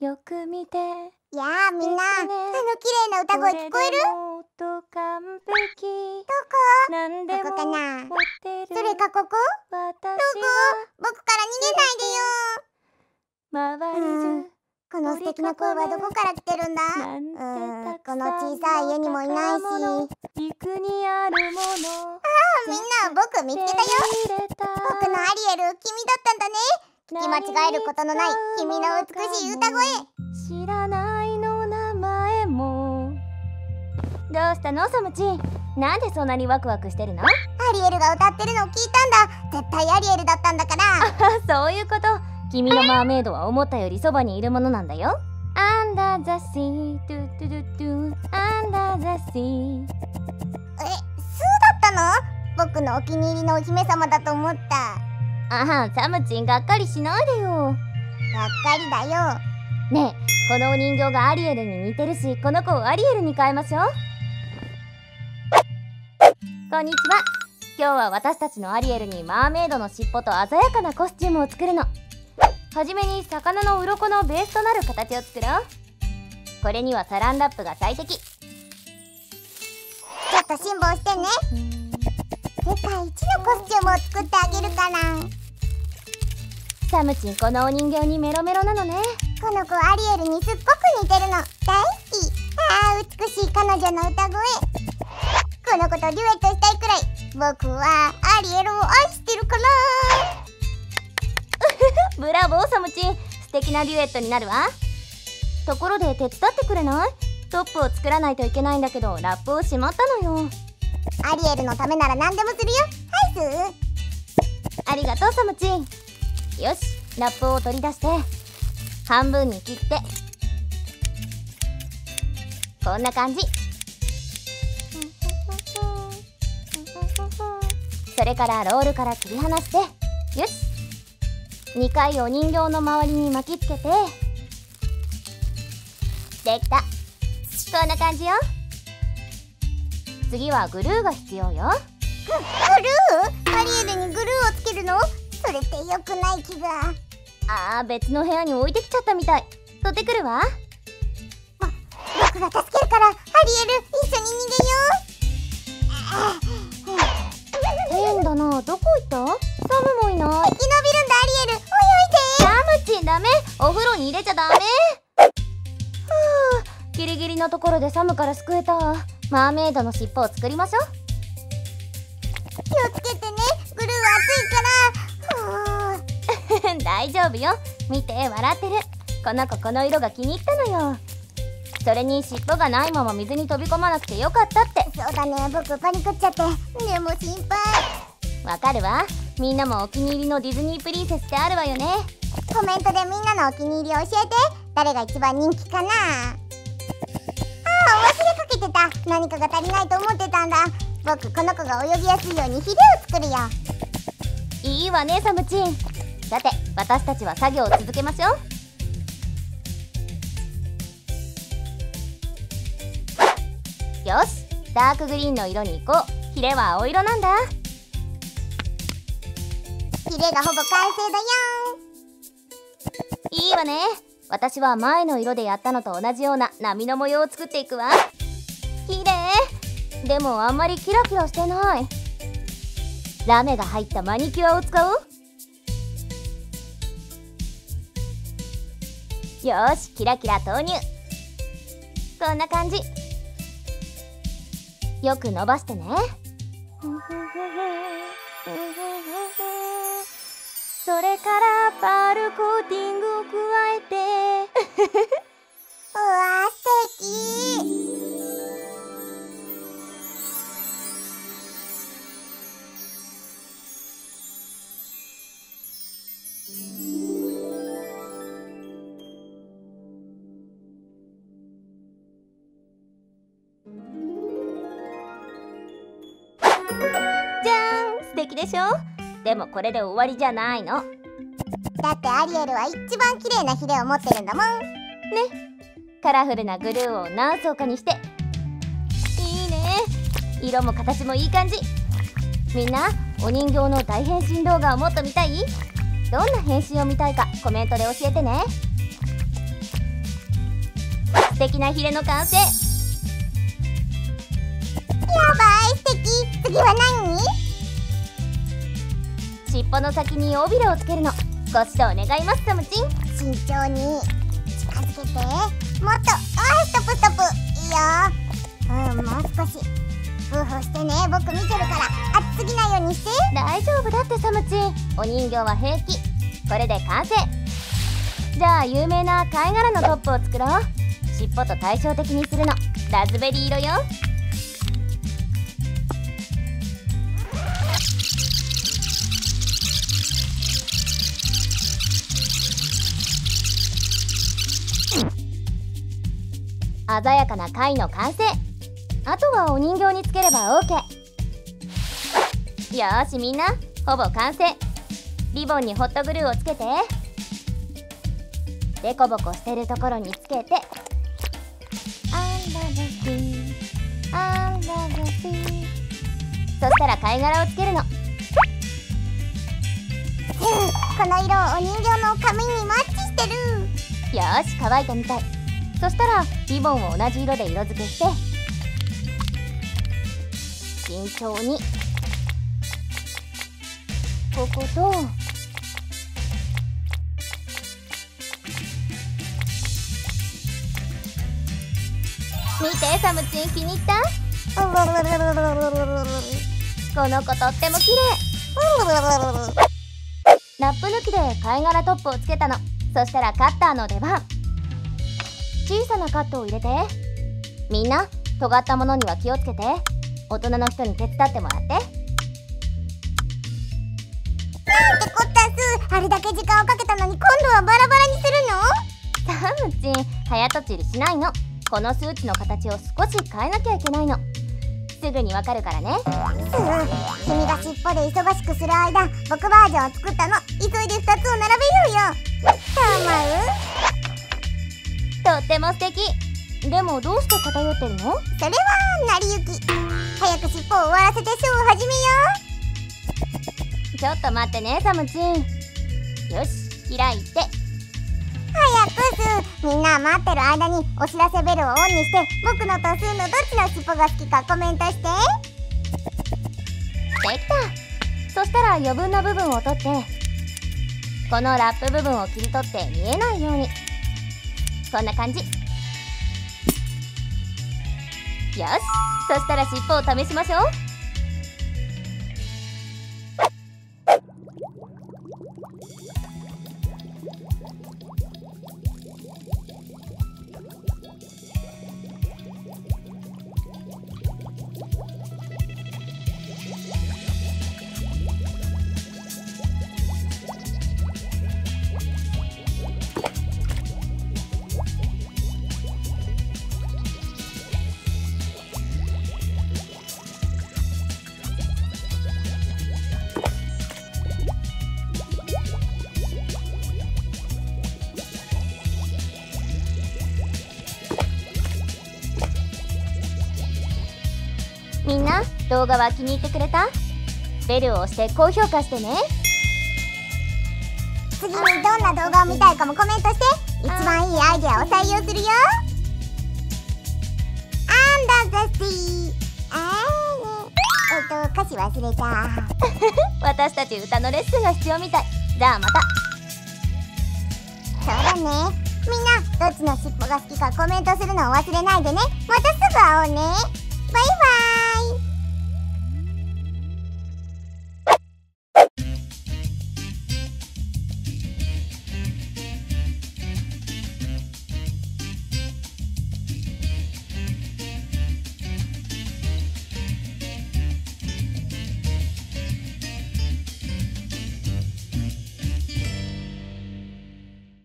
よく見て。 やあみんな、綺麗な歌声聞こえる？ どこ？なんでもここかな？ 持ってる。 それかここ？どこ？僕から逃げないでよ。 周り中この素敵な声はどこから来てるんだ？この小さい家にもいないし。 陸にあるもの。 みんな、僕見つけたよ。僕のアリエル、君だったんだね。聞き間違えることのない君の美しい歌声。 知らないの名前も。どうしたのサムチン、なんでそんなにワクワクしてるの？ アリエルが歌ってるのを聞いたんだ。絶対アリエルだったんだから。 そういうこと。君のマーメイドは思ったよりそばにいるものなんだよ。Under the sea, do do do do, Under the sea。 スーだったの？僕のお気に入りのお姫様だと思った。 サムチン、がっかりしないでよ。 がっかりだよ。 ねえ、このお人形がアリエルに似てるし、この子をアリエルに変えましょう。こんにちは。今日は私たちのアリエルにマーメイドの尻尾と鮮やかなコスチュームを作るの。はじめに魚の鱗のベースとなる形を作ろう。これにはサランラップが最適。 ちょっと辛抱してね。世界一のコスチュームを作ってあげるから。 サムチン、このお人形にメロメロなのね。 この子アリエルにすっごく似てるの。大好き。美しい彼女の歌声。この子とデュエットしたいくらい僕はアリエルを愛してるかな。 ブラボーサムチン、素敵なデュエットになるわ。ところで手伝ってくれない？トップを作らないといけないんだけど、ラップをしまったのよ。 アリエルのためなら何でもするよ。はいスー。 ありがとうサムチン。よし、ラップを取り出して半分に切って、こんな感じ。それからロールから切り離して、よし、2回お人形の周りに巻きつけて、できた。こんな感じよ。次はグルーが必要よ。 グルー？アリエルにグルーをつけるの？それって良くない気が。 別の部屋に置いてきちゃったみたい。取ってくるわ。 僕が助けるから、アリエル一緒に逃げよう。 変だな、どこ行った？サムもいない。 生き延びるんだアリエル、泳いで。 サムチン、ダメ。お風呂に入れちゃダメ。ギリギリのところでサムから救えた。マーメイドの尻尾を作りましょう。 気をつけてね、グルーは熱いから。 大丈夫よ。見て、笑ってる。この子この色が気に入ったのよ。それに尻尾がないまま水に飛び込まなくてよかったって。 そうだね、僕パニクっちゃって。でも心配。 わかるわ。みんなもお気に入りのディズニープリンセスってあるわよね。 コメントでみんなのお気に入り教えて。誰が一番人気かな。忘れかけてた。何かが足りないと思ってたんだ。僕この子が泳ぎやすいようにヒレを作るよ。 いいわねサムチン。さて、私たちは作業を続けましょう。よし、ダークグリーンの色に行こう。ヒレは青色なんだ。 ヒレがほぼ完成だよ。 いいわね。私は前の色でやったのと同じような波の模様を作っていくわ。綺麗。でもあんまりキラキラしてない。ラメが入ったマニキュアを使おう。よーし、キラキラ投入。こんな感じ。よく伸ばしてね。それからパールコーティングを加えてうわー、素敵。 じゃーん、素敵でしょ。でもこれで終わりじゃないの。 だってアリエルは一番綺麗なヒレを持ってるんだもんね。 カラフルなグルーを何層かにして。いいね。色も形もいい感じ。みんな、お人形の大変身動画をもっと見たい？どんな変身を見たいかコメントで教えてね。 素敵なヒレの完成。やばい、素敵。次は何？ 尻尾の先に尾びれをつけるの。ご指導願いますサムチン。 慎重に近づけて。もっと。ストップストップ。いいよ。もう少し。フーフーしてね。僕見てるから熱すぎないようにして。 大丈夫だってサムチン。お人形は平気。これで完成。じゃあ有名な貝殻のトップを作ろう。尻尾と対照的にするの。ラズベリー色よ。鮮やかな貝の完成。あとはお人形につければ OK。 よーしみんな、ほぼ完成。リボンにホットグルーをつけて、デコボコしてるところにつけて、そしたら貝殻をつけるの。 この色お人形の髪にマッチしてる。 よーし、乾いたみたい。そしたらリボンを同じ色で色付けして、慎重にここと見てサムチン、気に入った？この子とっても綺麗。ラップ抜きで貝殻トップをつけたの。そしたらカッターの出番。小さなカットを入れて。みんな尖ったものには気をつけて。大人の人に手伝ってもらって。 なんてこったす。あれだけ時間をかけたのに今度はバラバラにするの？ サムチン、早とちりしないの。この数値の形を少し変えなきゃいけないの。すぐにわかるからね。 君が尻尾で忙しくする間、僕バージョンを作ったの。急いで2つを並べようよ。どう思う？ とっても素敵。でもどうして偏ってるの？ それは成り行き。早く尻尾を終わらせてショーを始めよう。ちょっと待ってねサムチン。よし、開いて。 早くす。みんな待ってる間にお知らせベルをオンにして、僕のとスーのどっちの尻尾が好きかコメントして。できた。そしたら余分な部分を取って、このラップ部分を切り取って見えないように。こんな感じ。よし、そしたら尻尾を試しましょう。みんな動画は気に入ってくれた？ベルを押して高評価してね。 次にどんな動画を見たいかもコメントして。一番いいアイデアを採用するよ。Under the sea。歌詞忘れた。 私たち歌のレッスンが必要みたい。じゃあまた。 そうだね。みんなどっちの尻尾が好きかコメントするのを忘れないでね。またすぐ会おうね。バイバーイ。